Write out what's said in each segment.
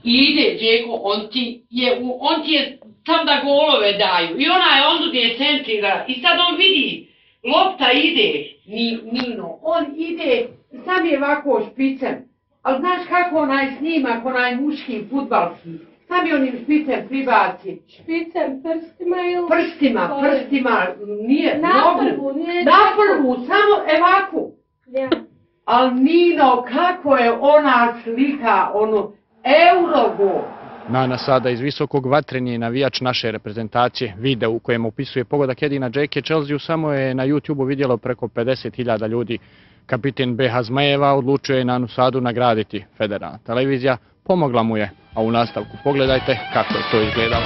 ide, Đeko, on ti je sam da golove daju. I on gdje je centrira. I sad on vidi, lopta ide, Nino, on ide, sam je ovako špicem. Ali znaš kako onaj snimak, onaj muški, fudbalski, sam je onim špicem pribaci. Špicem, prstima ili... Prstima, nije, na prvu, samo ovako. Ja. Ali Nino, kako je ona slika, Eurogol. Nana sada iz visokog vatrenje navijač naše reprezentacije. Video u kojem opisuje pogodak Edina Džeke Chelsea samo je na YouTube-u vidjelo preko 50.000 ljudi. Kapiten BH Zmajeva odlučio je Nanu Sadu nagraditi. Federalna televizija pomogla mu je, a u nastavku pogledajte kako je to izgledalo.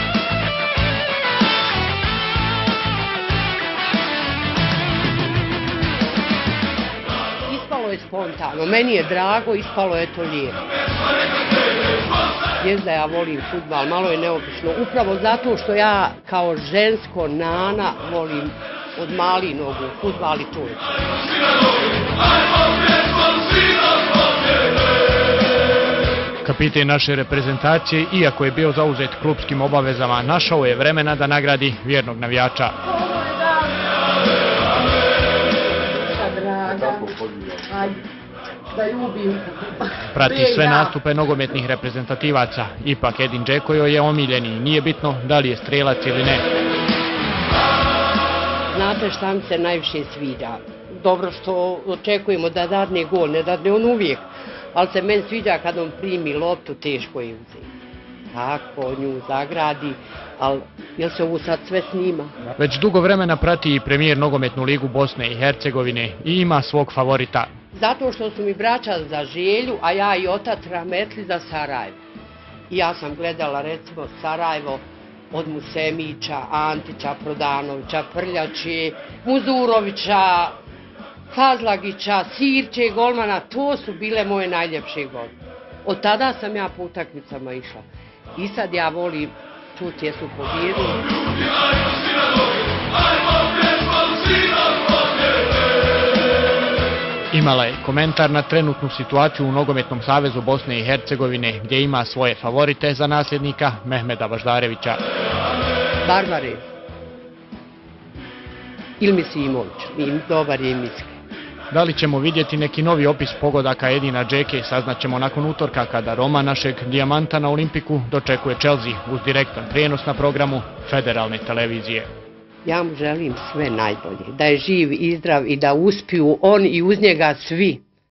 Ispalo je spontano, meni je drago, ispalo je to lijepo. Jest da ja volim fudbal, malo je neobično, upravo zato što ja kao žensko Nana volim od mali nogu, fudbal i to. Kapiten naše reprezentacije, iako je bio zauzet klupskim obavezama, našao je vremena da nagradi vjernog navijača. Prati sve nastupe nogometnih reprezentativaca. Ipak Edin Džeko je omiljeni. Nije bitno da li je strelac ili ne. Znate šta mi se najviše sviđa? Dobro što očekujemo da dadne gol, ne dadne on uvijek. Ali se meni sviđa kad on primi loptu, teško je uzeti. Tako nju zagradi, ali jel se ovo sad sve snima? Već dugo vremena prati i premijer nogometnu ligu Bosne i Hercegovine i ima svog favorita. Zato što su mi braća za Želju, a ja i otac rahmetli za Sarajevo. I ja sam gledala recimo Sarajevo od Musemića, Antića, Prodanovića, Prljače, Muzurovića, Fazlagića, Sirće, golmana, to su bile moje najljepše godine. Od tada sam ja po utakmicama išla. I sad ja volim čuti jesu pobjedili. Imala je komentar na trenutnu situaciju u Nogometnom savezu Bosne i Hercegovine, gdje ima svoje favorite za nasljednika Mehmeda Važdarevića. Barbare. Ili Misimović. Dobar je Miski. Da li ćemo vidjeti neki novi opis pogodaka Edina Džeke, saznaćemo nakon utorka kada Roma našeg dijamanta na Olimpiku dočekuje Chelsea uz direktan prijenos na programu Federalne televizije. Ja mu želim sve najbolje, da je živ i zdrav i da uspiju on i uz njega svi.